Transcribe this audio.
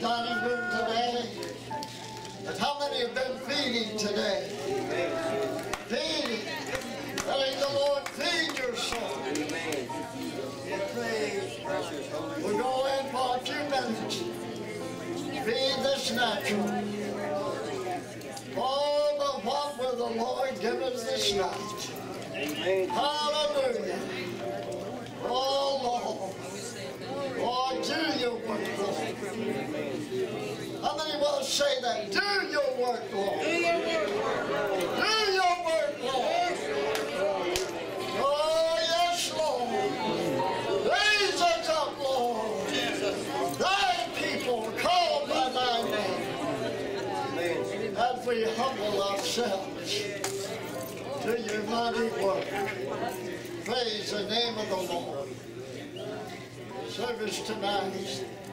dining room today? But how many have been feeding today? Feeding. Letting the Lord feed your soul. We'll go in for a few minutes. Feed this natural. Oh, but what will the Lord give us this night? Amen. Hallelujah. Oh, Lord. Lord, do your work, Lord. How many will say that? Do your work, Lord. Do your work, Lord. Do your work, Lord. Oh, yes, Lord. Raise us up, Lord. Thy people called by thy name. As we humble ourselves to your mighty work. Praise the name of the Lord. Service tonight